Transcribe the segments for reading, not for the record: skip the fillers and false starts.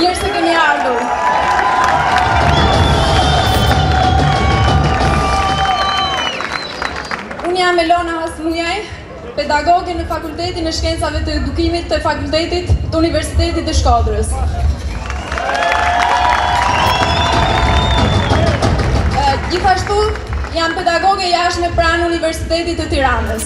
Mirë se keni ardhur. Unë jam Elona Hasmunjaj, pedagoge në Fakultetin e Shkencave të Edukimit të Fakultetit të Universitetit të Shkodrës. Gjithashtu, jam pedagoge jashtme pranë Universitetit të Tiranës.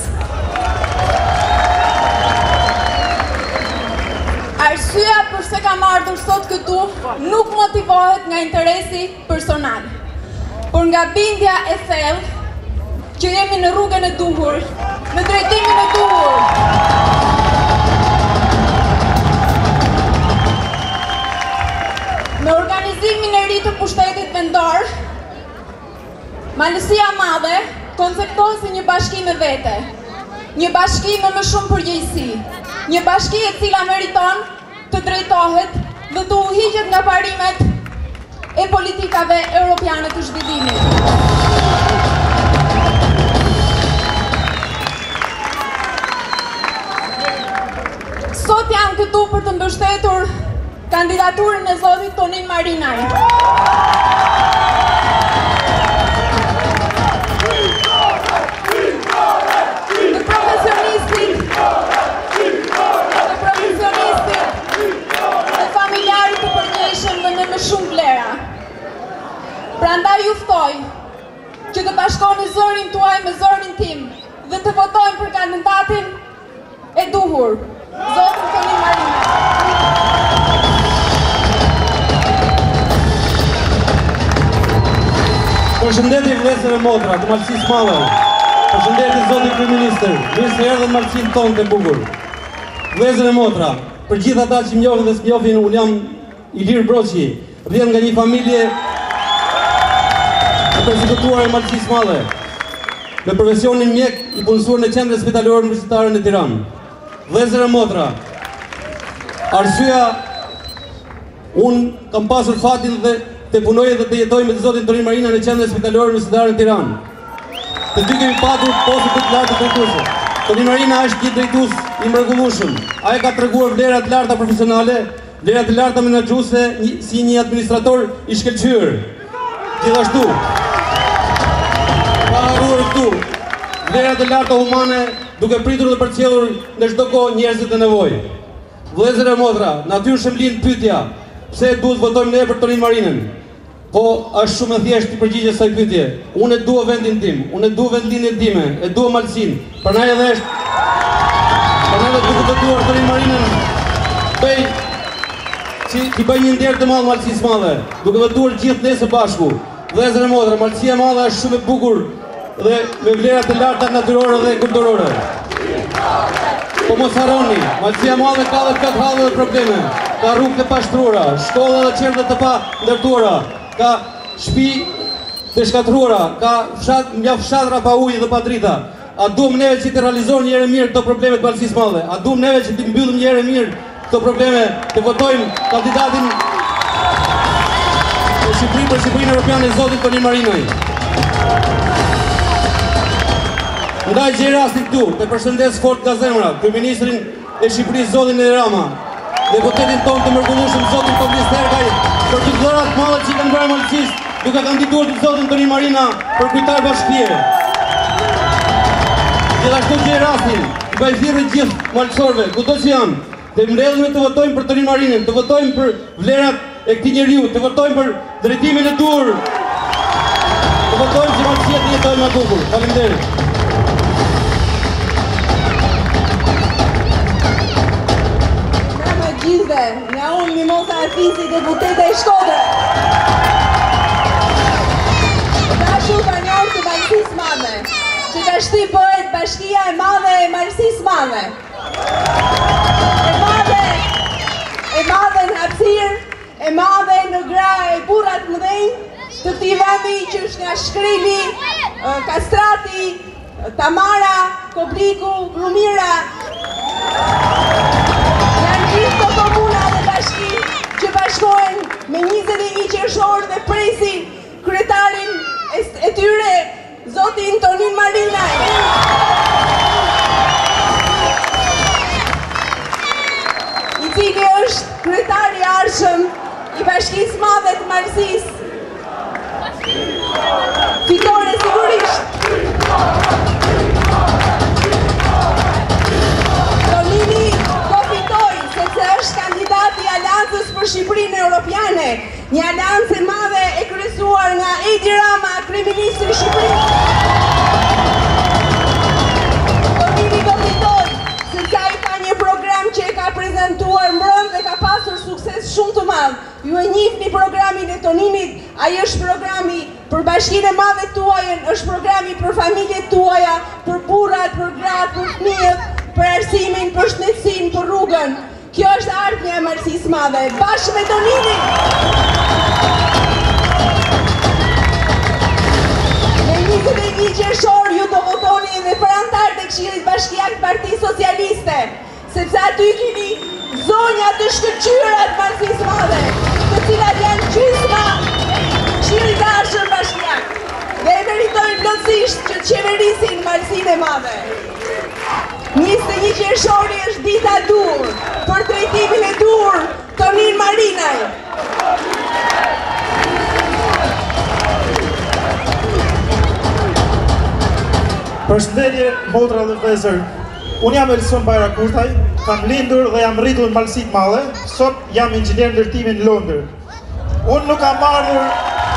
Arsyeja përse kam ardhur sot këtu nuk motivohet nga interesi personal, por nga bindja e thellë që jemi në rrugën e duhur, në drejtimin e duhur. Me organizimin e ri të pushtetit vendor, Malësia Madhe konceptohet si një bashki me vete, një bashki me më shumë përgjegjësi, një bashki e cila meriton të drejtohet dhe të uhiqet nga parimet e politikave europiane të zhvillimit. Sot jam këtu për të mbështetur kandidaturën e zotit Tonin Marinaj. Shumë vlera. Prandaj ju ftoj që të bashkoni zërin tuaj me zërin tim dhe të votojmë për kandidatin e duhur, zotin Tonin Marinaj. Përshëndetje vëllezër e motra të Malësisë Madhe. Përshëndetje zoti kryeministër, mirë se erdhën Malësinë tonë të bukur. Vëllezër e motra, për gjithë ata që më njohin dhe s'njohin, unë jam Ilir Broqi, vjen nga një familje e persekutuar e Malësisë Madhe, me profesionin mjek i punësuar në Qendrën Spitalore Universitare në Tiranë. Vëllezër e motra, arsyeja unë kam pasur fatin dhe të punoj dhe të jetoj me të zotin Tonin Marinaj në Qendrën Spitalore Universitare në Tiranë. Të dy kemi patur postë të lartë të drejtuese. Tonin Marinaj është një drejtues i mrekullueshëm. Ai ka treguar vlera të larta profesionale, vlera të larta menaxhuese si një administrator i shkëlqyer. Gjithashtu, ka harruar këtu vlera të larta humane, duke pritur dhe përcjellur në çdo kohë njerëzit e nevojë. Vëllezër e motra, natyrë shemblin pyetja, pse duhet votojmë ne për Tonin Marinën? Po, është shumë e thjeshtë të përgjigjes kësaj pyetje. Unë e dua vendin tim, unë e dua vendlinjen time, e dua Malësinë. Prandaj edhe është duke votuar Tonin Marinën, që bëj një nder të madh Malësisë Madhe, duke votuar gjithë ne së bashku. Vëllezër e motra, Malësia e Madhe është shumë e bukur dhe me vlera të larta natyrore dhe kulturore. Po mos harroni, Malësia e Madhe ka edhe këtë hallë dhe probleme. Ka rrugë të pashtruara, shkolla dhe qendra të pa ndërtuara, ka shtëpi të shkatruara, ka fshatra pa ujë dhe pa drita. A duam neve që të realizojmë një herë mirë këto probleme të Malësisë Madhe? A duam neve që të mbyllim një herë mirë këto probleme, të votojmë kandidatin e Shqipërisë për Shqipërinë Evropiane, zotin Tonin Marinaj? Ndaj gjej rastin këtu, të përshëndes fort nga zemra, kryeministrin e Shqipërisë, zotin Edi Rama, deputetin tonë të mrekullueshëm, zotin Kovlis Terkaj, për të dhërat madhe që kanë bërë Malësisë, duke kandiduar të zotin Tonin Marinaj për kryetar bashkie. Gjithashtu gjej rastin, të bëj thirrje gjithë malësorëve, kudo që janë, të mbledhemi të votojmë për Tonin Marinën, të votojmë për vlerat e këtij njeriu, të votojmë për drejtimin e dur, të votojmë që Malësia të jetojë më bukur. Faleminderit. Nga gjithëve, nga unë Mimosa Afisi, deputete e Shkodrës. Dashur banor të Malësisë Madhe, që tashti bëhet Bashkia e Madhe e Malësisë Madhe. E madhe në hapësirë, e madhe në gra e burrat mëdhenj të këtij vendi që është nga Shkrili, Kastrati, Tamara, Kobliku, Rumira. Janë gjithë të komuna dhe bashki që bashkohen me 21 qershor dhe presin kryetarin e tyre, zotin Tonin Marinaj. I cili është kryetari i arshëm i Bashkisë Madhe të Malësisë. Fitore sigurisht. Tonini do fitoj, sepse është kandidati i Aleancës për Shqipërinë Europiane, një aleancë e madhe e kryesuar nga Edi Rama, kryeministri i Shqipërisë. Tonini do fitoj, sepse ai ka një program që e ka prezantuar mbrëm dhe ka pasur sukses shumë të madh. Ju e njihni programin e Toninit, ai është programi për Bashkinë e Madhe tuajën, është programi për familjet tuaja, për burrat, për gratë, për fëmijët, për arsimin, për shëndetësinë, për rrugën. Kjo është ardhmja e Malësisë Madhe, bashkë me Toninin. Në 21 qershor ju do votoni edhe për anëtarët e Këshillit Bashkiak të Partisë Socialiste, sepse aty keni zonja të shkëlqyera të Malësisë Madhe, të cilat janë gjysma Këshillit Arshëm Bashkiak dhe e meritojnë plotësisht që të qeverisin Malësinë e Madhe. 21 qershori është dita dur, për drejtimin e dur, Tonin Marinaj. Përshëndetje, motra dhe vëllezër. Unë jam Elson Bajrakurtaj, kam lindur dhe jam rritur në Malësi të Madhe, sot jam inxhinier ndërtimi në Londër. Unë nuk kam ardhur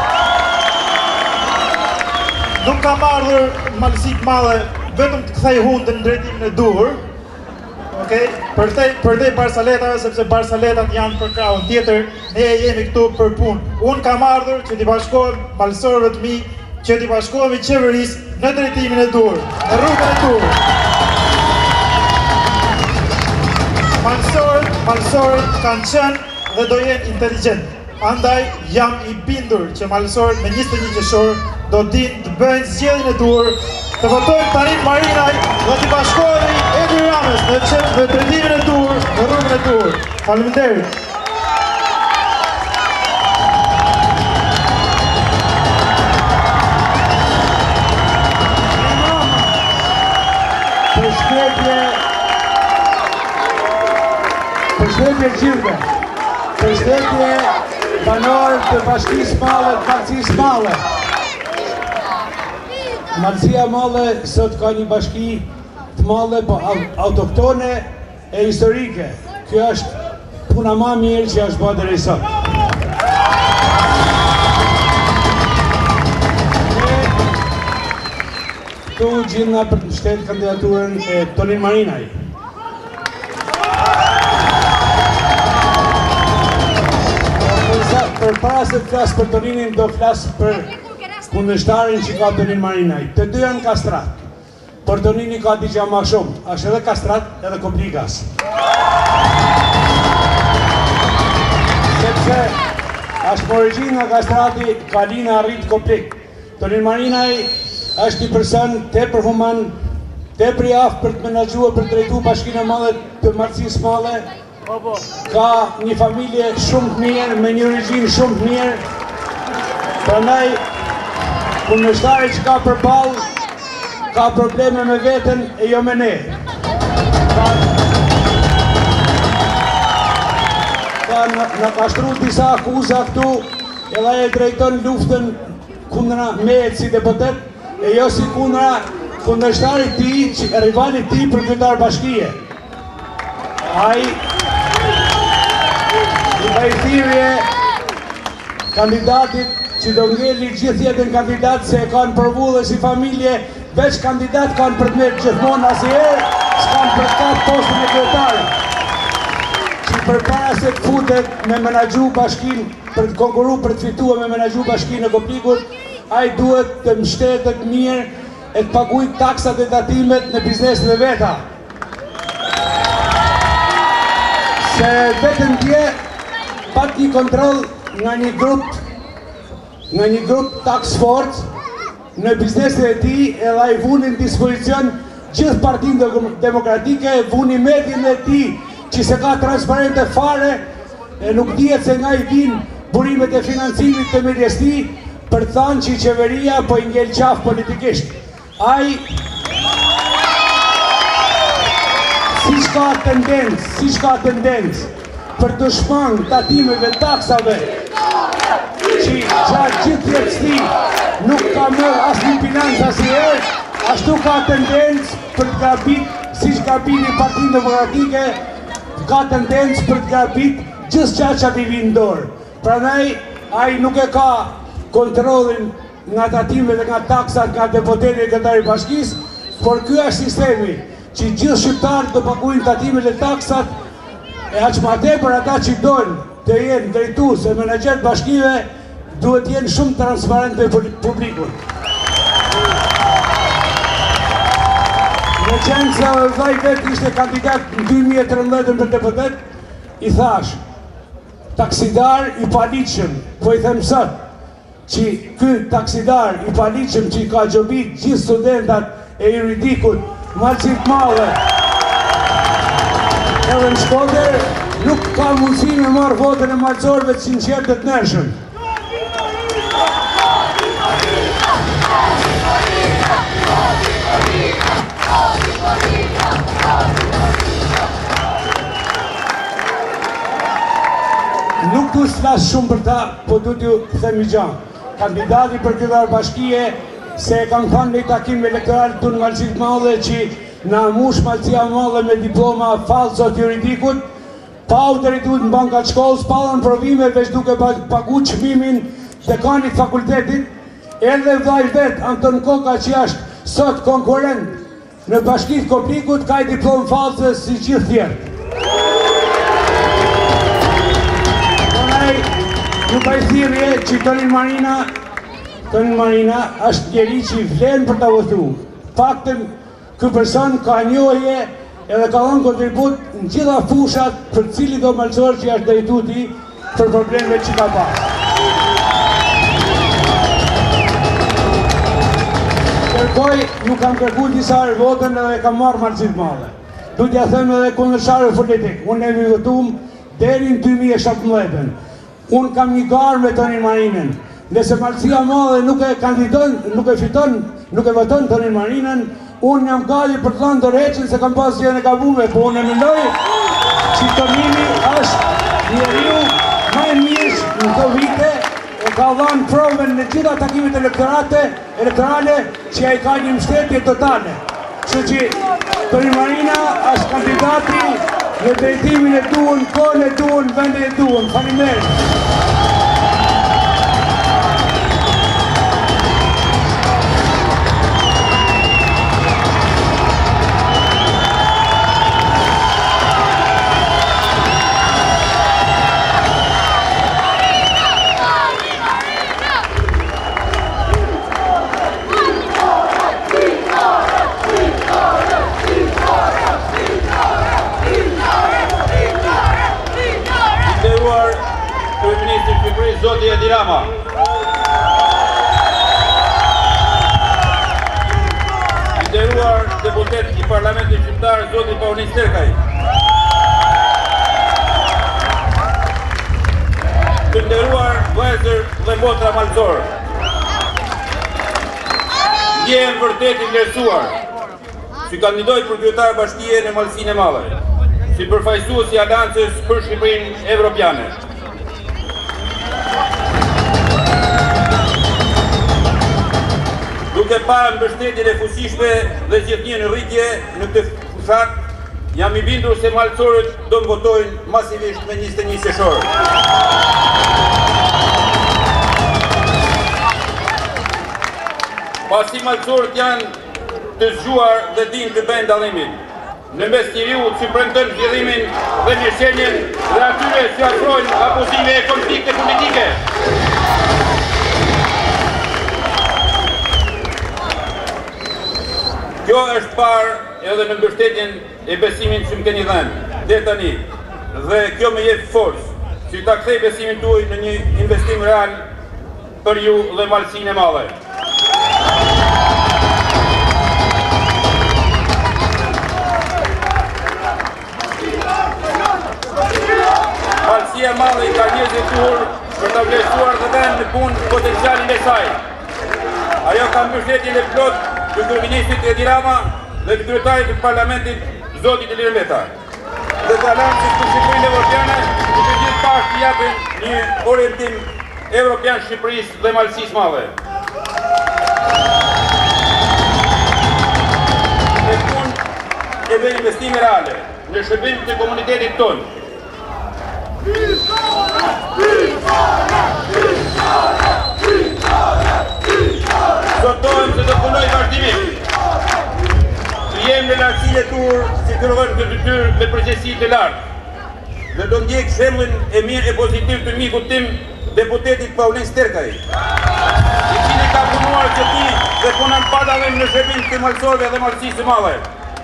në Malësi të Madhe vetëm të kthej hundën në drejtimin e duhur. Okej, përdej Barsaletave, sepse Barsaletat janë për krahun tjetër, ne jemi këtu për punë. Unë kam ardhur që t'i bashkohem malësorëve të mi, që t'i bashkohemi qeverisë në drejtimin e duhur, në rrugën e duhur. Malësorët kanë qenë dhe do jenë inteligjent. Andaj jam i bindur që malësorët me 21 qershor do dinë të bëjnë zgjedhjen e duhur, të votojnë Tonin Marinaj dhe t'i bashkohemi Edi Ramës në drejtimin e duhur, në rrugën e duhur. Faleminderit. Përshëndetje gjithëve, përshëndetje banorët të Bashkisë Madhe të Malësisë Madhe. Malësia Madhe sot ka një bashki të madhe, po autoktone e historike. Kjo është puna ma mirë që është bërë deri sot. Këtu gjinda për të shtetë kandidaturën e Tonin Marinaj. Për para se të flasë për Toninin, do flasë për kundërshtarin që ka Tonin Marinaj. Të dy janë kastrat, por Tonini ka digja ma shumë, është edhe kastrat edhe komplikas. Sepse është më origin nga kastrati, ka lina arrit komplik. Tonin Marinaj është një person tepër human, tepër i aftë për të menaxhuar, për të drejtuar Bashkinë e Madhe të Malësisë Madhe. Ka një familje shumë të mirë, me një origin shumë të mirë. Prandaj, kundërshtari që ka përballë, ka probleme me veten e jo me ne. Në ka shtruar disa akuza këtu, edhe e drejton luftën kundra mehet si deputet, e jo si kundra kundërshtarit ti, rivalit ti për kryetar bashkie. Ai i bajthirje kandidatit që do ngelli gjithë jetën kandidat, se e kanë përvu dhe si familje, veç kandidat kanë për të merë gjithmonë asnjëherë, s'kanë për të kapë postën e kryetarit. Që përpara se të futet me menaxhu bashkinë, për të konkuru, për të fituar me menaxhu bashkinë në Koplikut, ai duhet të mbështetet mirë e të paguajë taksat e tatimet në bizneset e veta. Se vetëm dje pat një kontroll nga një grup tax force në bizneset e tij, edhe ai vuni në dispozicion gjithë Partinë Demokratike, vuni median e tij që se ka transparente fare, e nuk dihet se nga i vinë burimet e financimit të mirës tij, për të thënë që qeveria po i ngel qafë politikisht. Ai si ka tendencë për të shmang tatimeve taksave që gjatë gjithë jetës ti nuk ka mërë asë një financa si herë, ashtu ka tendencë për të gabit, si që gabit i Partinë Demokratike, ka tendencë për të gabit gjithë që ati vinë dorë. Prandaj, ai nuk e ka kontrolin nga tatimeve dhe nga taksat nga deputeti e kryetari i bashkisë, por ky është sistemi që gjithë shqiptarët do paguajnë tatimet dhe taksat, e aq më tepër ata që dojnë të jenë drejtues e menaxherët bashkive duhet jenë shumë transparent me publikun. Në qenë se vllai vet ishte kandidat në 2013 për deputet, i thash, taksidar i paligjshëm, po i them sot, që ky taksidar i paligjshëm që i ka gjobit gjithë studentat e juridikut, malësit madhe, edhe në Shkodër, nuk ka mundësi me marrë votën e malësorëve të sinqertë të nërshëm. Nuk du s'flas shumë për ta, po du t'ju them i gjanë. Kandidati për kryetar bashkie se e kanë thënë në takim elektoral të në malësit madhe që na mush malësia madhe me diploma falso të juridikut, pa autoritet në bankat shkollës, pa dhënë provime veç duke pagu çmimin dekanit fakultetit, edhe vllai vet Anton Koka që është sot konkurrent në Bashkinë Koplikut ka diplomë false si gjithë tjerë. Nuk ka i thirrje që Tonin Marina është njeri që vlen për të votu. Faktën, ky person ka njohje edhe ka dhënë kontribut në gjitha fushat për cili do malësor që është drejtu ti për problemet që ka pas. Kërkoj, nuk kam kërku disa herë votën edhe kam marrë malësit madhe. Du t'ja them edhe kundërshtarëve politik, unë e votum deri në 2017. Unë kam një garë me Tonin Marinën. Nëse malësia madhe nuk e kandidon, nuk e fiton, nuk e voton Tonin Marinën, unë jam gati për të thënë dorëheqën se kam pas gjën e gabuar, po unë mendoj që Tonini është njeriu më i mirë në këto vite, e ka dhënë provën në gjitha takimet elektorale që ai ka një mbështetje totale. Kështu që Tonin Marina është kandidati në drejtimin e duhur, kohën e duhur, vendin e duhur. Faleminderit. Zoti Edi Rama. I nderuar deputet i Parlamentit Shqiptar, Zoti Paunis Terkaj. Të nderuar vëllezër dhe motra malëzor. Ndjehem vërtet i vlerësuar që kandidoj për kryetar bashkie në Malësinë e Madhe, si përfaqësues i Aleancës për Shqipërinë Evropiane. Duke parë mbështetjen e fuqishme dhe gjithnjë në rritje në këtë fushat, jam i bindur se malësorët do të votojnë masivisht me 21 qershor. Pasi malësorët janë të zgjuar dhe dinë të bëjnë dallimin në mes njeriut që premton zhvillimin dhe mirëqenien dhe atyre që afrojnë abuzive e konflikte politike. Kjo është parë edhe në mbështetjen e besimin që më keni dhënë deri tani, dhe kjo më jep forcë që ta kthej besimin tuaj në një investim real për ju dhe Malësinë e Madhe. Malësia e Madhe i ka njerëz të duhur për ta vlerësuar dhe dhënë në punë potencialin e saj. Ajo ka mbështetjen e plotë të kryeministrit Edi Rama dhe të kryetarit të Parlamentit, Zotit Ilir Meta. dhe të Aleancës për Shqipërinë Evropiane, që të gjithë bashkë japin një orientim evropian Shqipërisë dhe Malësisë Madhe. Me punë edhe investime reale në shërbim të komunitetit tonë. Zotojmë se do punoj vazhdimisht. Të jem në lartësinë e tur si të rëvën të detyrë me përgjegjësi të lartë. Dhe do ndjek shembullin e mirë e pozitiv të mikut tim, deputetit Paulin Sterkaj, i cili ka punuar që ti dhe punon padave në shërbim të malësorëve dhe Malësisë së Madhe.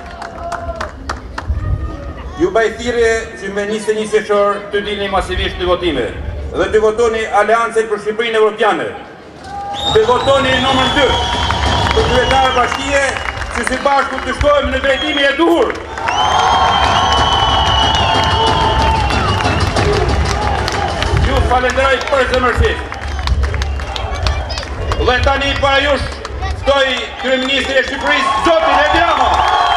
Ju baj thirrje që me 21 qershor të dilni masivisht në votime dhe të votoni Aleancën për Shqipërinë Evropiane. Të votoni numër 2 për kryetarë bashkie që së bashku të shkojmë në drejtimin e duhur. Ju falenderoj përzemërsisht. Dhe tani para jush ftoj kryeministrin e Shqipërisë, zotin Edi Rama.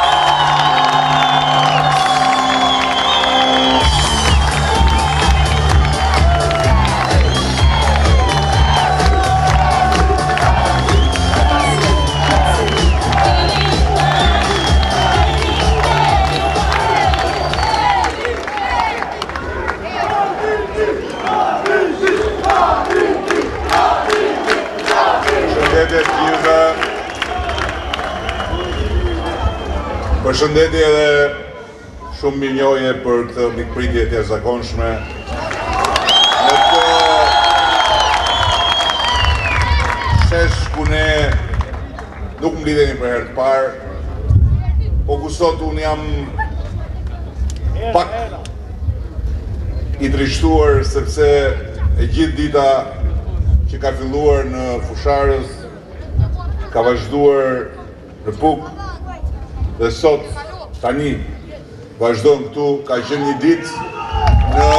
Përshëndetje edhe shumë mirënjohje për këtë mikpritje të jashtëzakonshme. Në këtë shesh ku ne nuk mblidhemi për herë të parë, po ku sot unë jam pak i trishtuar sepse e gjithë dita që ka filluar në Fusharës, ka vazhduar në Puk, dhe sot, tani, vazhdojmë këtu, ka qenë një ditë në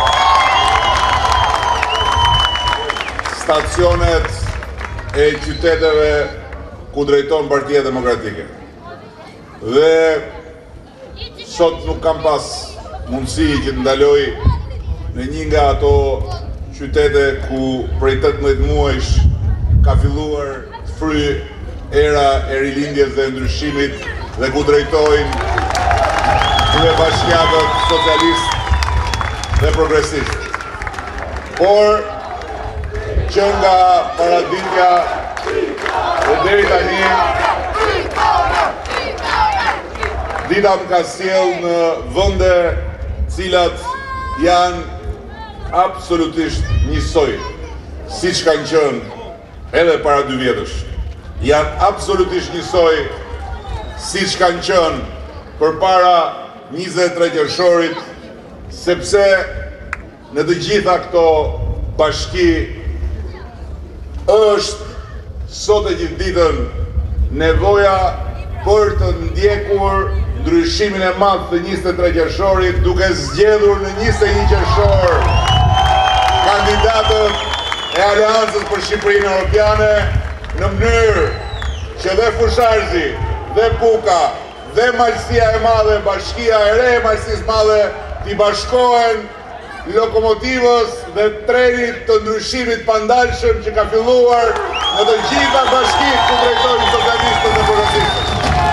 stacionet e qyteteve ku drejton Partia Demokratike. Dhe sot nuk kam pas mundësi që të ndaloj në një nga ato qytete ku prej 18 muajsh ka filluar të fry era e rilindjes dhe ndryshimit dhe ku drejtojnë krye bashkiakët socialist dhe progresist. Por që nga paraditja dhe deri tani dita më ka sjell në vende cilat janë absolutisht njësoj, si që kanë qënë edhe para 2 vjetësh. Janë absolutisht njësoj si që kanë qënë për para 23 qershorit, sepse në të gjitha këto bashki është sot e gjithë ditën nevoja për të ndjekur ndryshimin e madh të 23 qershorit, duke zgjedhur në 21 qershor kandidatët e Aleancës për Shqipërinë Evropiane në mënyrë që dhe Fusharëzi, dhe Puka, dhe Malësia e Madhe, Bashkia e Re e Malësisë Madhe, t'i bashkohen lokomotivës dhe trenit të ndryshimit pandalshëm që ka filluar në të gjitha bashkit ku drejtojnë socialistët dhe progresistët.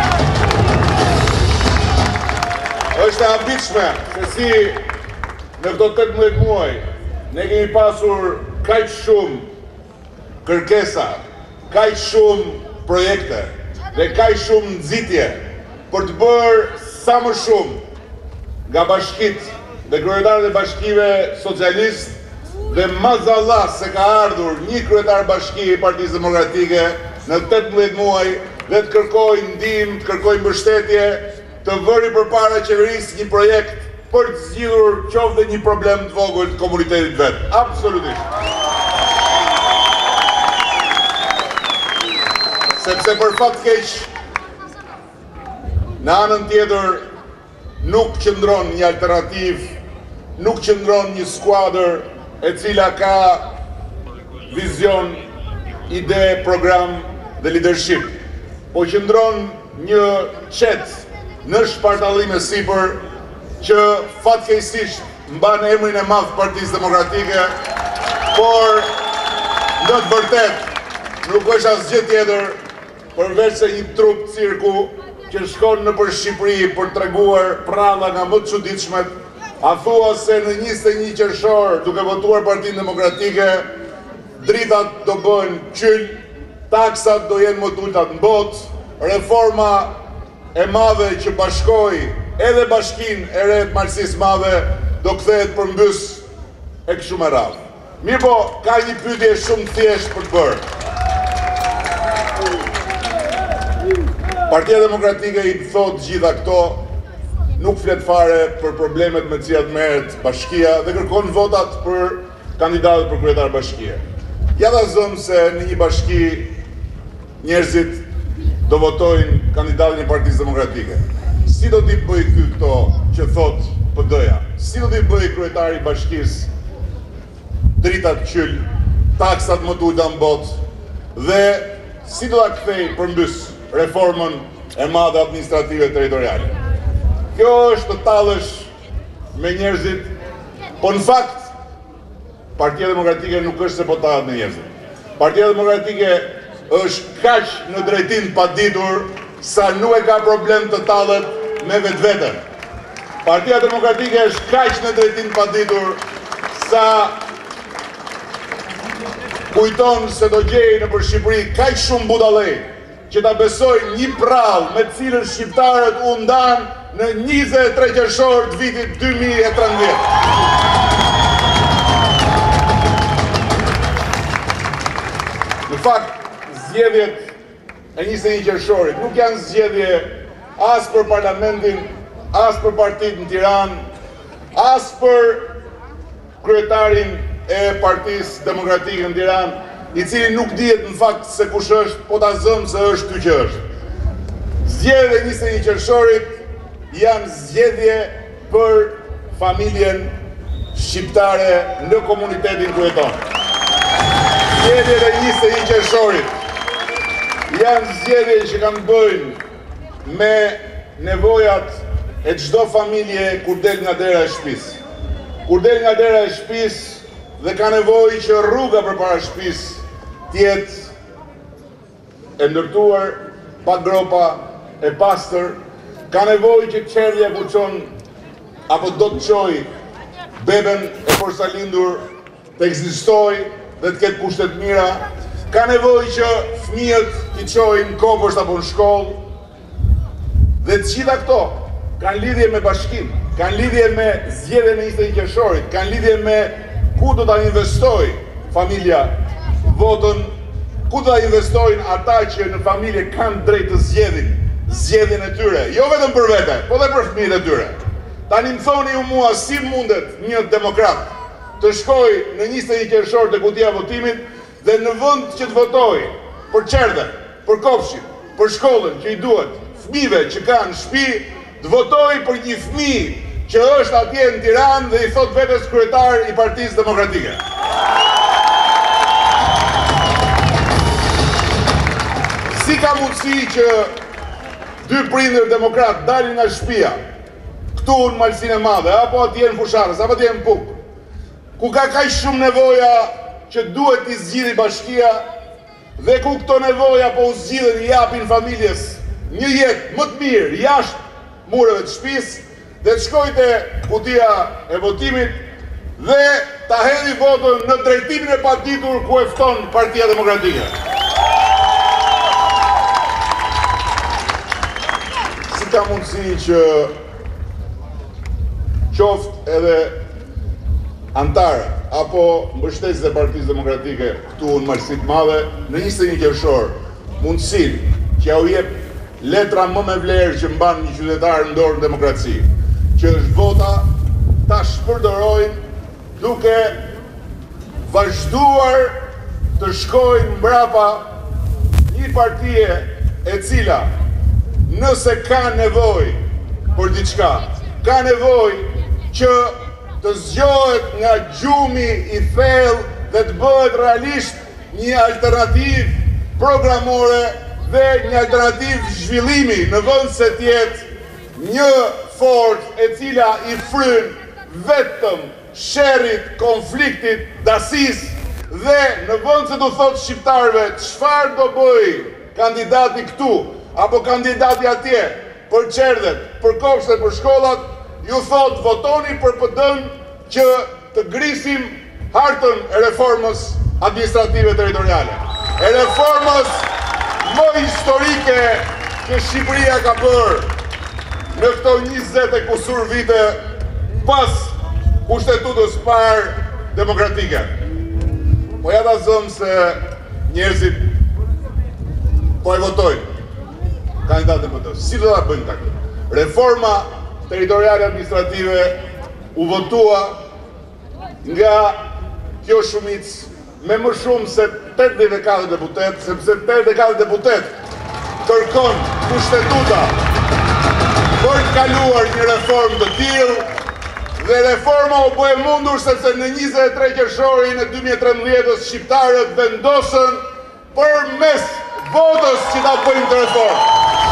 Është e ambitshme se si në këto 18 muaj ne kemi pasur kaq shumë kërkesa, kaq shumë projekte dhe kaq shumë nxitje për të bërë sa më shumë nga bashkit dhe kryetarët e bashkive socialist dhe mazallah se ka ardhur një kryetar bashki i Partisë Demokratike në 18 muaj dhe të kërkoj ndihmë, të kërkoj mbështetje, të vëri përpara qeverisë një projekt për të zgjidhur qoftë një problem të vogël të komunitetit vet. Absolutisht. Sepse për fat keq në anën tjetër nuk qëndron një alternativë, nuk qëndron një skuadër e cila ka vizion, ide, program dhe leadership, po qëndron një qet në shpartallime sipër që fatkeqësisht mban emrin e madh Partisë Demokratike, por në të vërtetë nuk është asgjë tjetër përveç se një trup cirku që shkon nëpër Shqipëri për treguar pralla nga më të çuditshmet. A thua se në 21 qershor, duke votuar Partinë Demokratike, dritat do bëhen qyll, taksat do jenë më të ulta në botë, reforma e madhe që bashkoi edhe Bashkinë e re të Malësisë Madhe do kthehet përmbys e kështu me radhë. Mirë po, ka një pyetje shumë thjesht për të bërë. Partia Demokratike i thot gjitha këto, nuk flet fare për problemet me cilat merret bashkia dhe kërkon votat për kandidatët për kryetar bashkie. Ja ta zëm se në një bashki njerëzit do votojnë kandidatin e Partisë Demokratike. Si do t'i bëj këto që thot PD-ja? Si do t'i bëj kryetari i bashkisë dritat qyll, taksat më të ulta në botë dhe si do ta kthej përmbys reformën e madhe administrative territoriale? Kjo është të tallësh me njerëzit, po në fakt Partia Demokratike nuk është se po tallet me njerëzit. Partia Demokratike është kaq në drejtim paditur sa nuk e ka problem të tallet me vetveten. Partia Demokratike është kaq në drejtim paditur sa kujton se do gjejë nëpër Shqipëri kaq shumë budallëj që ta besojnë një prallë me cilën shqiptarët u ndan në 23 qershor të vitit 2013. Në fakt, zgjedhjet e 21 qershorit nuk janë zgjedhje as për parlamentin, as për partitë në Tiranë, as për kryetarin e Partisë Demokratike në Tiranë, i cili nuk dihet në fakt se kush është, po ta zëm se është ky që është. Zgjedhjet e 21 qershorit janë zgjedhje për familjen shqiptare në komunitetin ku jeton. Zgjedhjet e 21 qershorit janë zgjedhje që kanë bëjnë me nevojat e çdo familje kur del nga dera e shtëpisë. Kur del nga dera e shtëpisë dhe ka nevojë që rruga përpara shtëpisë të jetë e ndërtuar, pa gropa, e pastër, ka nevojë që qerdhja ku çon apo do të çojë beben e porsalindur të ekzistojë dhe të ketë kushte të mira, ka nevojë që fëmijët t'i çojnë në kopësht apo në shkollë. Dhe të gjitha këto kanë lidhje me bashkinë, kanë lidhje me zgjedhjen e 21 qershorit, kanë lidhje me ku do ta investojë familja votën, ku do ta investojnë ata që në familje kanë drejt të zgjedhin e tyre, jo vetëm për vete, po dhe për fëmijët e tyre. Tani më thoni ju mua si mundet një demokrat të shkoj në 21 qershor të kutia votimit dhe në vend që të votoj për qerdhen, për kopshin, për shkollën që i duhet, fëmijëve që kanë shtëpi, të votoj për një fëmijë që është atje në Tiranë dhe i thot vetes kryetar i Partisë Demokratike. Si ka mundësi që dy prindër demokrat dalin nga shtëpia këtu në Malësinë e Madhe, apo atje në Fusharës, apo atje në Puk, ku ka kaq shumë nevoja që duhet t'i zgjidhë bashkia dhe ku këto nevoja po u zgjidhen i japin familjes një jetë më të mirë jashtë mureve të shtëpisë, dhe të shkojte kutia e votimit dhe ta hedhë votën në drejtimin e paditur ku e fton Partia Demokratike. Si ka mundësi që qoftë edhe antarë apo mbështetësit e Partisë Demokratike këtu në Malësinë të Madhe në 21 qershor mundësinë që ja u jep letra më me vlerë që mban një qytetar në dorë në demokraci, që është vota, ta shpërdorojnë duke vazhduar të shkojnë mbrapa një partie e cila nëse ka nevojë për diçka, ka nevojë që të zgjohet nga gjumi i thellë dhe të bëhet realisht një alternativë programore dhe një alternativë zhvillimi në vend se të jetë një forcë e cila i fryn vetëm sherrit, konfliktit, dasisë, dhe në vend se do thotë shqiptarëve çfarë do bëj kandidati këtu apo kandidati atje për qerdhet, për kopshtet, për shkollat, ju thot votoni për PD-n që të grisim hartën e reformës administrative territoriale. E reformës më historike që Shqipëria ka bërë në këto 20 e kusur vite pas kushtetutës parë demokratike. Po ja ta zëmë se njerëzit po e votojnë kandidatën për të. Si do ta bëjnë ta këtë? Reforma territoriale administrative u votua nga kjo shumicë me më shumë se 84 deputet, sepse 84 deputet kërkon kushtetuta për të kaluar një reformë të tillë, dhe reforma u bë e mundur sepse në 23 qershorin e 2013 shqiptarët vendosën përmes votës që ta bëjmë të reformë.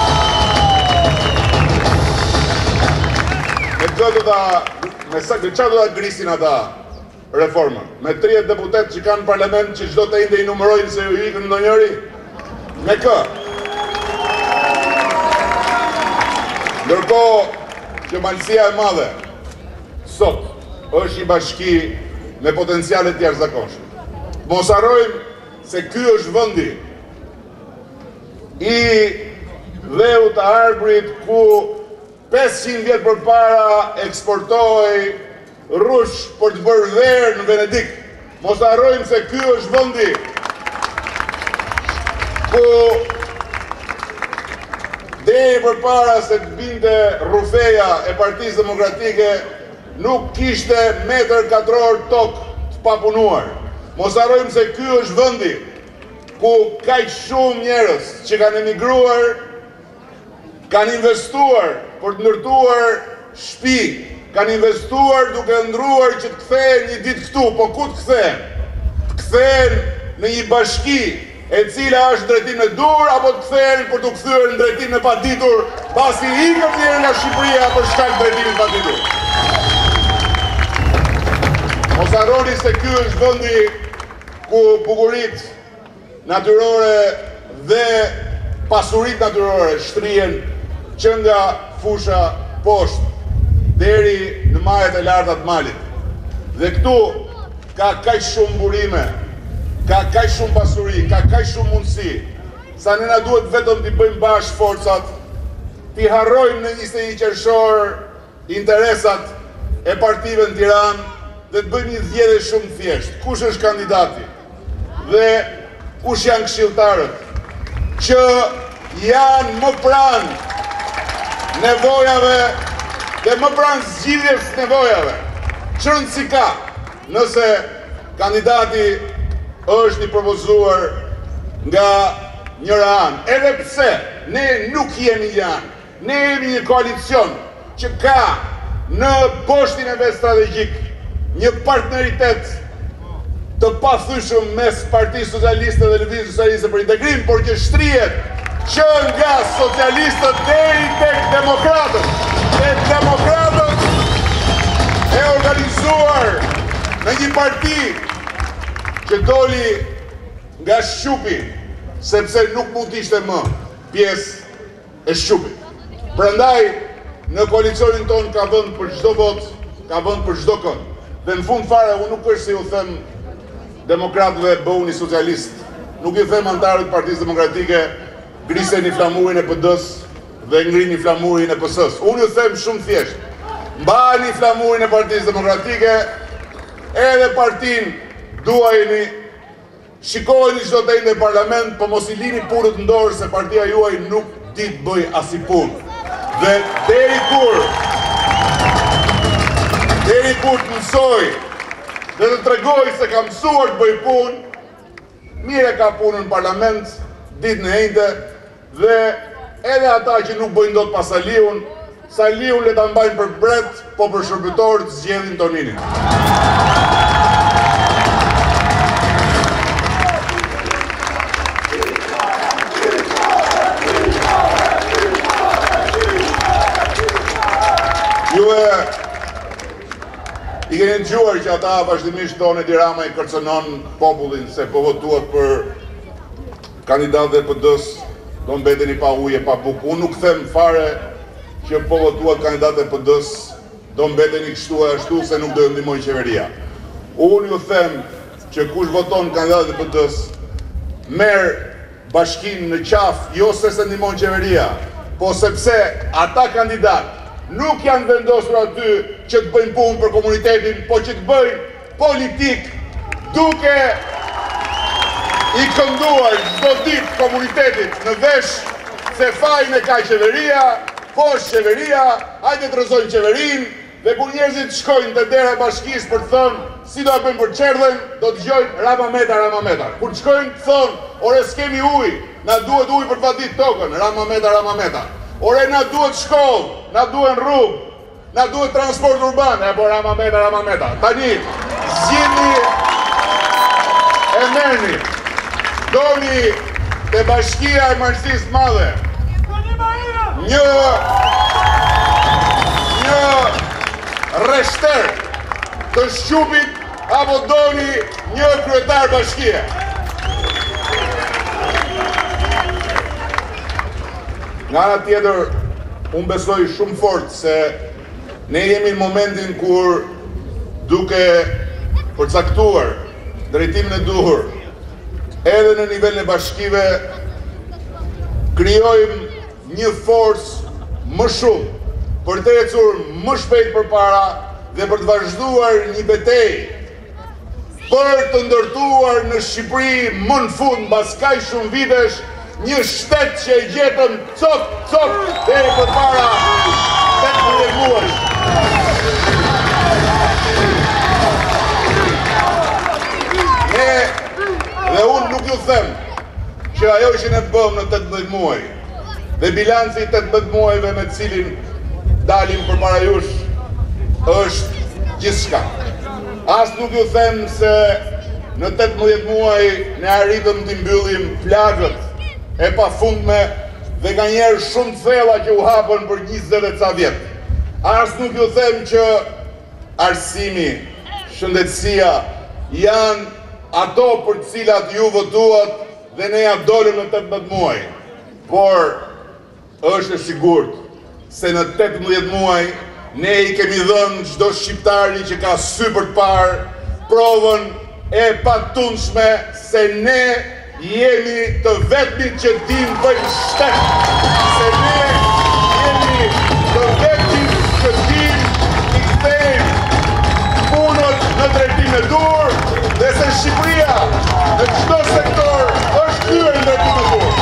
Me çfarë do ta grisin ata reformën? Me 30 deputet që kanë në parlament që çdo të inde i numërojnë se ju ikën ndonjëri? Me kë? Ndërkohë që Malësia e Madhe sot është një bashki me potenciale të jashtëzakonshme. Mos harrojmë se ky është vendi i dheu të Arbërit ku 500 vjet përpara eksportohej rrush për të bërë verë në Venedik. Mos harrojmë se ky është vendi ku deri përpara se të binte rrufeja e Partisë Demokratike nuk kishte metër katror tokë të papunuar. Mos harrojmë se ky është vendi ku kaq shumë njerëz që kanë emigruar, kanë investuar për të ndërtuar shtëpi, kanë investuar duke ndruar që të kthehen një ditë këtu, po ku të kthehen? Të kthehen në një bashki e cila është drejtim në dur, apo të kthehen për të kthyer në drejtim në paditur, pasi ikën njerë nga Shqipëria për shkak të drejtimit paditur. Mos harroni se ky është vendi ku bukuritë natyrore dhe pasuritë natyrore shtrihen që nga fusha poshtë deri në majet e larta të malit. Dhe këtu ka kaq shumë burime, ka kaq shumë pasuri, ka kaq shumë mundësi, sa ne na duhet vetëm t'i bëjmë bashkë forcat, t'i harrojmë në 21 qershor interesat e partive në Tiranë dhe të bëjmë një zgjedhje shumë thjeshtë. Kush është kandidati? Dhe kush janë këshilltarët që janë më pranë nevojave dhe më pranë zgjidhjes nevojave? Që rëndësi ka nëse kandidati është i propozuar nga njëra anë, edhe pse ne nuk jemi një anë, ne jemi një koalicion që ka në boshtin e vet strategjik një partneritet të pathyeshëm mes Partisë Socialiste dhe Lëvizjes Socialiste për Integrim, por që shtrihet që nga socialistët deri tek demokratët. E demokratët e organizuar në një parti që doli nga Shqupi, sepse nuk mund të ishte më pjesë e Shqupit. Prandaj në koalicionin ton ka vend për çdo vot, ka vend për çdo kënd. Dhe në fund fare unë nuk është se ju them demokratëve bëhuni socialist, nuk ju them antarët Partisë Demokratike griseni flamurin e PD-s dhe ngrini flamurin e PS-s. Unë ju them shumë thjesht, mbani flamurin e Partisë Demokratike, edhe partin duajni, shikojni çdo të ende në parlament, po mos i lini punët në dorë se partia juaj nuk di të bëj as i punë. Dhe deri kur të mësoj dhe të tregoj se ka mësuar të bëj punë, mire ka punën në parlament, ditë në ende, dhe edhe ata që nuk bëjnë dot pas Saliun, Saliun le ta mbajnë për bret, po për shërbëtor të zgjedhin Toninin. keni dëgjuar që ata vazhdimisht thonë Edi Rama i kërcënon popullin se po votuat për kandidatët e PD-s do mbeteni pa ujë pa bukë. Unë nuk them fare që po votuat kandidatët e PD-s do mbeteni kështu e ashtu se nuk do ju ndihmojë qeveria. Unë ju them që kush voton kandidatët e PD-s merr bashkinë në qaf, jo se ndihmon qeveria, po sepse ata kandidat nuk janë vendosur aty që të bëjnë punë për komunitetin, po që të bëjnë politik duke i kënduar çdo ditë komunitetit në vesh se fajin e ka qeveria, poshtë qeveria, hajde të rrëzojnë qeverinë, dhe kur njerëzit shkojnë të dera e bashkisë për të thënë si do e bëjmë për qerdhen, do të dëgjojnë Rama Meta, Rama Meta. Kur shkojnë të thonë, ore s'kemi ujë, na duhet ujë për të vadit tokën, Rama Meta, Rama Meta. Ore na duhet shkollë, na duhet rrugë, na duhet transport urban, e po Rama Meta, Rama Meta. Tani, zgjidhni e merrni. Doni te Bashkia e Marxisë Madhe. Një reshter të Shqupit apo doni një kryetar bashkie. Nga ana tjetër, unë besoj shumë fort se ne jemi në momentin kur duke përcaktuar drejtimin e duhur edhe në nivelin e bashkive krijojmë një forcë më shumë për të ecur më shpejt përpara dhe për të vazhduar një betejë për të ndërtuar në Shqipëri më në fund mbas kaq shumë vitesh një shtet që e gjetëm cop deri përpara 18 muajsh. Dhe unë nuk ju them që ajo që ne bëm në 18 muaj dhe bilanci 18 muajve me cilin dalim përpara jush është gjithçka. As nuk ju them se në 18 muaj ne arritëm të mbyllim plagët e pafundme dhe nga njerë shumë thella që u hapën për 20 e ca vjet. As nuk ju them që arsimi, shëndetësia janë ato për të cilat ju votuat dhe ne ja dolëm në 18 muaj. Por është e sigurt se në 18 muaj ne i kemi dhënë çdo shqiptari që ka sy për të parë provën e patundshme se ne jemi të vetmit që dim bëjmë shtet. Se ne jemi të vetmit që dim i kthejmë punët në drejtim e dur dhe se Shqipëria në çdo sektor është kthyer në drejtim e dur.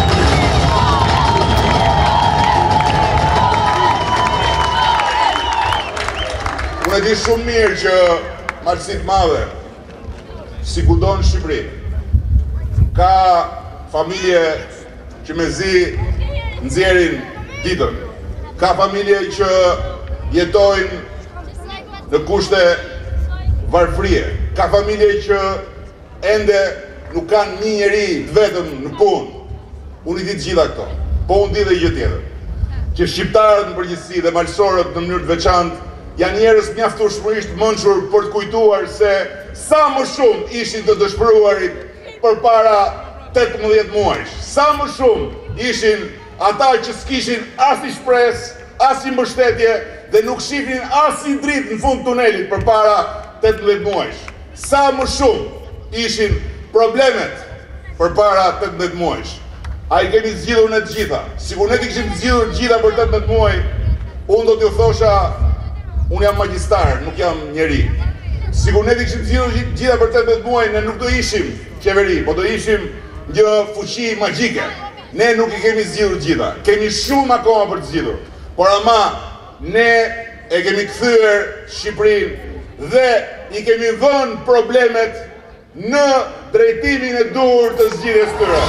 Unë e di shumë mirë që Marxit Madhe, si kudo në Shqipëri, ka familje që mezi nxjerrin ditën, ka familje që jetojnë në kushte varfërie, ka familje që ende nuk kanë një njeri të vetëm në punë. Unë i di të gjitha këto, po unë di dhe gjë tjetër, që shqiptarët në përgjithësi dhe malsorët në mënyrë të veçantë janë njerëz mjaftueshmërisht mençur për të kujtuar se sa më shumë ishin të dëshpëruarit përpara 18 muajsh. Sa më shumë ishin ata që s'kishin as një shpresë, as një mbështetje dhe nuk shifnin as një dritë në fund tunelit përpara 18 muajsh. Sa më shumë ishin problemet përpara 18 muajsh. A i kemi zgjidhur në të gjitha. Sikur ne të kishim zgjidhur gjitha për 18 muaj, unë do t'ju thosha unë jam magjistar, nuk jam njeri. Sigur ne të kishim zgjidhur gjitha për 18 muaj, ne nuk do ishim qeveri, po do ishim një fuqi magjike. Ne nuk i kemi zgjidhur gjitha. Kemi shumë akoma për të zgjidhur. Por ama ne e kemi kthyer Shqipërinë dhe i kemi vënë problemet në drejtimin e dur të zgjidhjes tyre.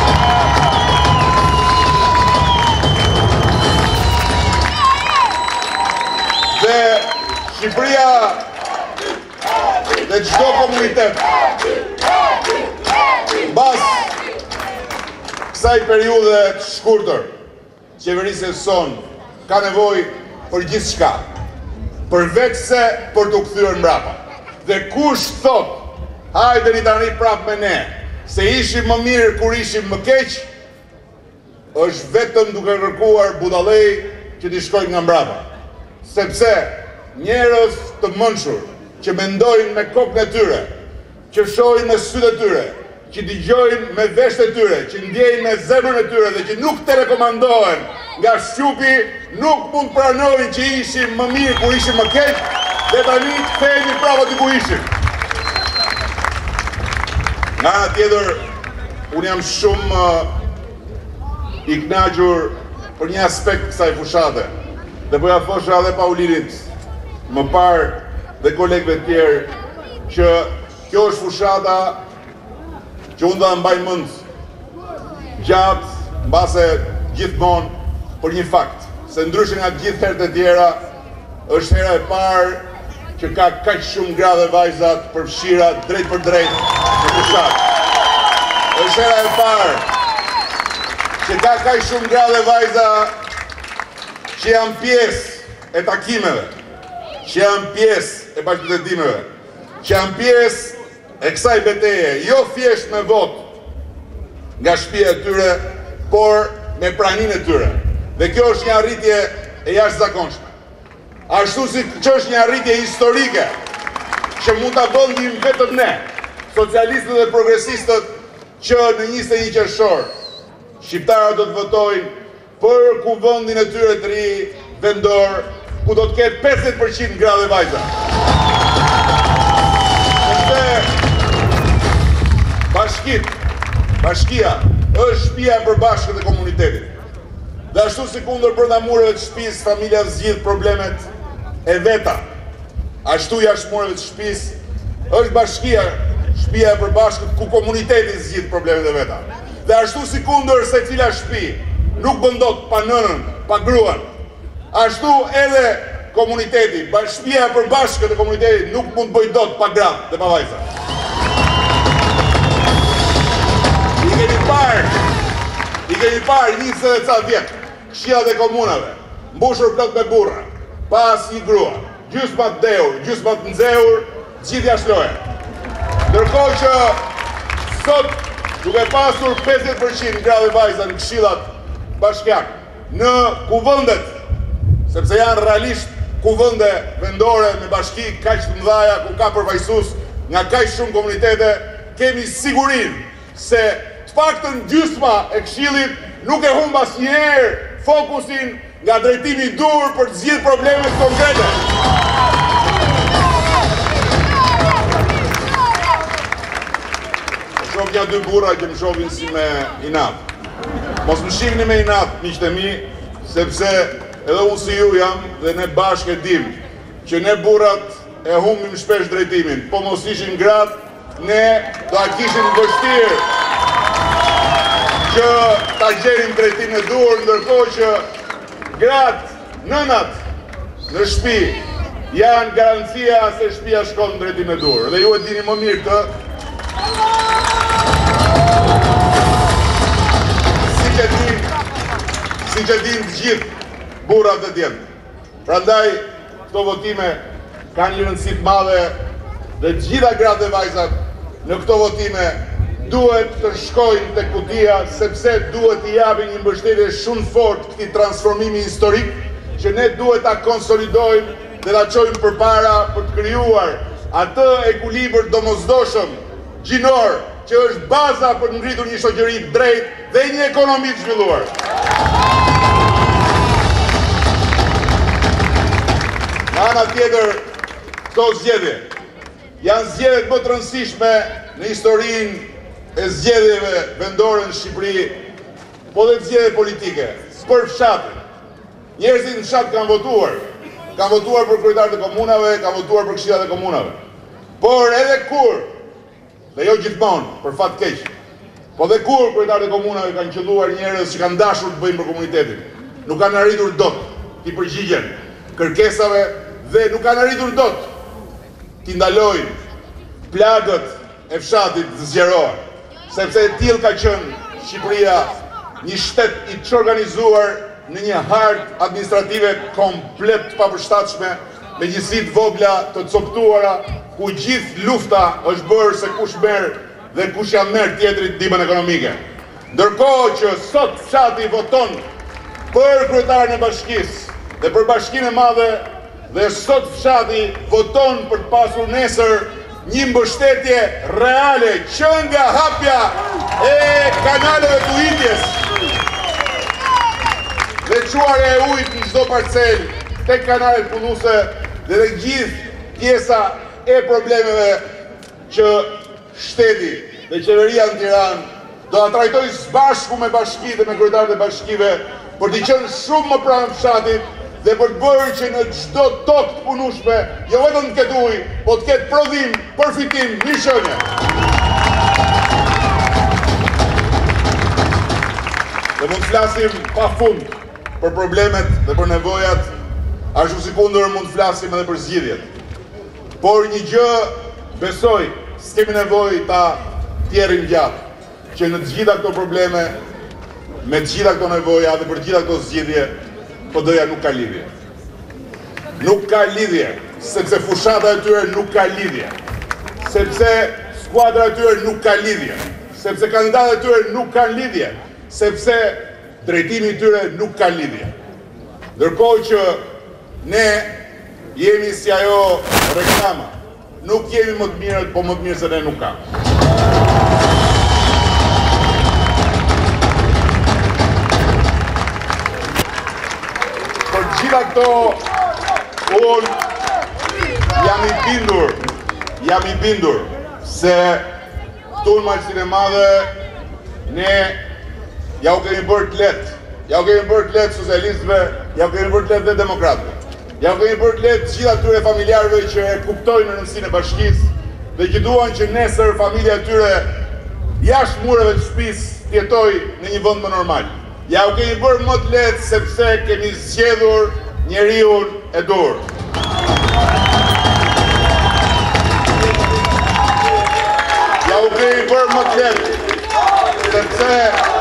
Dhe Shqipëria dhe çdo komunitet mbas kësaj periudhe të shkurtër qeverisë son ka nevojë për gjithçka. përveç se për të kthyer mbrapa. Dhe kush thot, hajdeni tani prap me ne, se ishim më mirë kur ishim më keq, është vetëm duke kërkuar budallej që t'i shkojnë nga mbrapa. Sepse njerëz të mençur që mendojnë me kokën e tyre, që shohin me sytë e tyre, që dëgjojnë me veshët e tyre, që ndjejnë me zemrën e tyre dhe që nuk telekomandohen nga shqupi, nuk mund pranojnë që ishim më mirë kur ishim më keq dhe tani kthehemi prapë aty ku ishim. Nga ana tjetër, unë jam shumë i kënaqur për një aspekt kësaj fushate. Dhe po ja thosha edhe Paulinit më parë dhe kolegëve të tjerë që kjo është fushata që unë do ta mbaj mend gjatë mbase gjithmonë për një fakt, se ndryshe nga gjithë herët e tjera është hera e parë që ka kaq shumë gra dhe vajza të përfshira drejt për drejt në fushatë. Është hera e parë që ka kaq shumë gra dhe vajza që janë pjesë e takimeve, që janë pjesë e bashkëpunimeve, që janë pjesë e kësaj betejë, jo thjesht me votë nga shtëpia e tyre, por me praninë e tyre. Dhe kjo është një arritje e jashtëzakonshme. Ashtu si që është një arritje historike që mund ta bëndim vetëm ne, socialistët dhe progresistët, që në 21 qershor shqiptarët do të votojnë për kuvendin e tyre të ri vendor, ku do të ketë 50% gra dhe vajza. Bashkia është shtëpia e përbashkët e komunitetit. Dhe ashtu si kundër brenda mureve të shtëpisë familja zgjidh problemet e veta, ashtu jashtë mureve të shtëpisë është bashkia, shtëpia e përbashkët ku komuniteti zgjidh problemet e veta. Dhe ashtu si kundër secila shtëpi nuk bën dot pa nënën, pa gruan, ashtu edhe komuniteti, shtëpia e përbashkët e komunitetit nuk mund bëj dot pa gra dhe pa vajza. I keni parë 20 e ca vjet, këshillat e komunave, mbushur plot me burra, pas një grua, gjysma të dehur, gjysma të nxehur, gjithë jashtë loje. Ndërkohë që sot, duke pasur 50% gra dhe vajza në këshillat bashkiake, në kuvendet, sepse janë realisht kuvende vendore me bashki kaq të mëdha ku ka përfaqësues nga kaq shumë komunitete, kemi sigurinë se të paktën gjysma e këshillit nuk e humb asnjëherë fokusin nga drejtimi i dur për të zgjidhur problemet konkrete. Shoh ja dy burra që më shohin si me inat. Mos më shihni me inat, miqtë e mi, sepse edhe unë si ju jam dhe ne bashkë e dim që ne burrat e humbim shpesh drejtimin. Po mos ishim gratë, ne do a kishim vështirë që ta gjerim drejtimin e dur, ndërkohë që gratë, nënat në shtëpi janë garancia se shtëpia shkon në drejtimin e dur. Dhe ju e dini më mirë këtë. Si që din të gjithë burrat e tjerë. Prandaj këto votime kanë një rëndësi të madhe dhe të gjitha gratë dhe vajzat në këto votime duhet të shkojnë te kutia, sepse duhet t'i japin një mbështetje shumë fort këtij transformimi historik që ne duhet ta konsolidojmë dhe ta çojmë përpara për të krijuar atë ekuilibër domosdoshëm gjinor që është baza për të ngritur një shoqëri të drejtë dhe një ekonomi të zhvilluar. Nga ana tjetër, këto zgjedhje janë zgjedhjet më të rëndësishme në historinë e zgjedhjeve vendore në Shqipëri, po dhe zgjedhje politike, për fshatin. Njerëzit në fshat kanë votuar për kryetarët e komunave, kanë votuar për këshillat e komunave. Por edhe kur, dhe jo gjithmonë, për fat keq, po dhe kur kryetarët e komunave kanë qelluar njerëz që kanë dashur të bëjnë për komunitetin, nuk kanë arritur dot t'i përgjigjen kërkesave dhe nuk kanë arritur dot t'i ndalojnë plagët e fshatit të zgjerohen. Sepse e tillë ka qenë Shqipëria një shtet i çorganizuar në një hartë administrative komplet të papërshtatshme, me gjësit vogla të coptuara, ku gjithë lufta është bërë se kush merë dhe kush janë merë tjetrit ndihmën ekonomike. Ndërkohë që sot fshati voton për kryetarën e bashkisë dhe për bashkinë e madhe, dhe sot fshati voton për të pasur nesër një mbështetje reale që nga hapja e kanaleve të ujitjes dhe quarja e ujit në çdo parcel tek kanalet punuse dhe gjithë pjesa e problemeve që shteti dhe qeveria në Tiranë do ta trajtoj së bashku me bashkitë dhe me kryetarët e bashkive për t'i qenë shumë më pranë fshatit dhe për të bërë që në çdo tokë të punueshme, jo vetëm të ketë ujë, po të ketë prodhim, përfitim, mirëqenie. Dhe mund të flasim pafund për problemet dhe për nevojat, ashtu si kundër mund të flasim edhe për zgjidhjet. Por një gjë besoj, s'kemi nevojë ta tjerrim gjatë, që në të gjitha këto probleme, me të gjitha këto nevoja dhe për të gjitha këto zgjidhje, PD-ja nuk ka lidhje. Nuk ka lidhje, sepse fushata e tyre nuk ka lidhje. Sepse skuadra e tyre nuk ka lidhje. Sepse kandidatët e tyre nuk kanë lidhje. Sepse drejtimi i tyre nuk ka lidhje. Ndërkohë që ne jemi si ajo reklama. Nuk jemi më të mirët, po më të mirë se ne nuk ka. Gjitha këto, unë jam i bindur se këtu në Malsinë e Madhe ne ja u kemi bërë të letë. Ja u kemi bërë të letë socialistëve, ja u kemi bërë të letë dhe demokratëve. Ja u kemi bërë të letë gjitha tyre familjarëve që e kuptojnë në rëndësinë e bashkisë dhe që duan që nesër familja tyre jashtë mureve të shtëpisë jetoj në një vend më normal. Ja u kemi bërë më të letë sepse kemi zgjedhur njeriun e dur. Ja u kemi bërë më të letë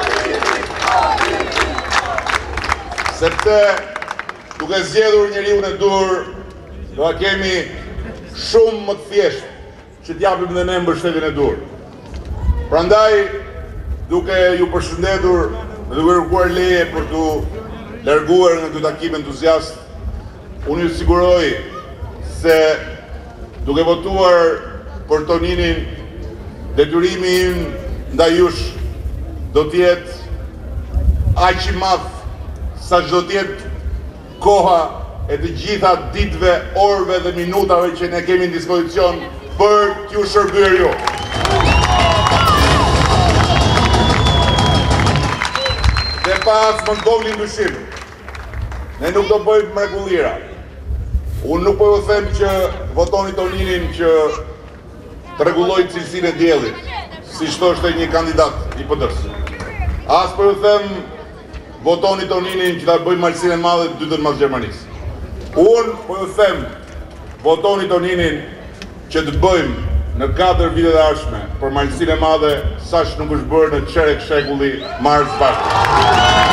sepse duke zgjedhur njeriun e dur, do ta kemi shumë më të thjeshtë që t'japim dhe ne mbështetjen e dur. Prandaj, duke ju përshëndetur dhe duke kërkuar leje për t'u larguar nga ky takim entuziast, unë ju siguroj se duke votuar për Toninin, detyrimi im ndaj jush do t'jetë aq i madh sa çdo të jetë koha e të gjitha ditëve, orëve dhe minutave që ne kemi në dispozicion për t'ju shërbyer ju. Dhe pas më ndovli ndryshim, ne nuk do bëjmë mrekullira. Unë nuk po ju them që votoni Toninin që të rregulloj cilësinë e diellit, siç thoshte një kandidat i PD-s. As po ju them votoni Toninin që ta bëjmë Malsinë e Madhe të dytën mas Gjermanisë. Unë po ju them votoni Toninin që të bëjmë në 4 vitet e ardhshme për Malsinë e Madhe saç nuk është bërë në çerek shekulli marrës bashkë.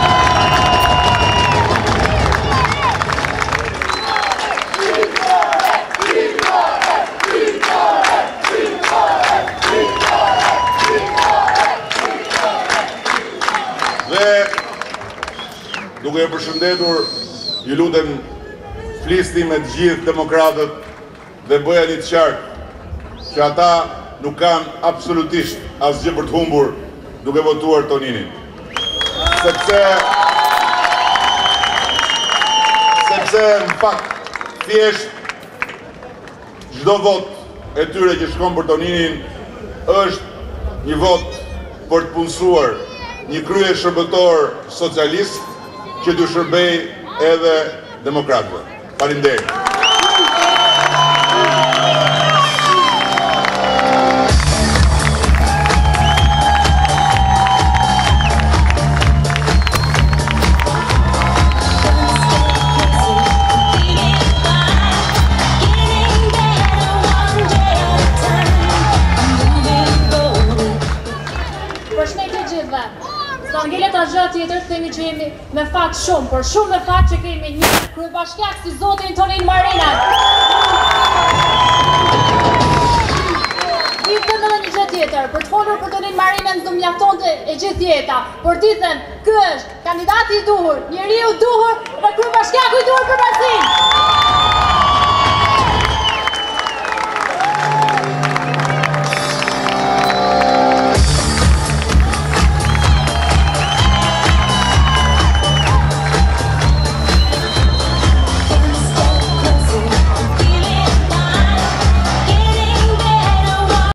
Dhe duke e përshëndetur, ju lutem flisni me të gjithë demokratët dhe bëjani të qartë që ata nuk kanë absolutisht asgjë për të humbur duke votuar Toninin. Sepse në fakt thjesht çdo vot e tyre që shkon për Toninin është një vot për të punësuar një krye shërbëtor socialist që të shërbej edhe demokratëve. Faleminderit. Tjetër themi që jemi me fat shumë, por shumë me fat që kemi një kryebashkiak si zotin Tonin Marina. Ditëm edhe një gjë tjetër, për të folur për Tonin Marinën do mjaftonte e gjithë jeta, por ditëm ky është kandidati i duhur, njeriu i duhur dhe kryebashkiaku i duhur për Bashkinë.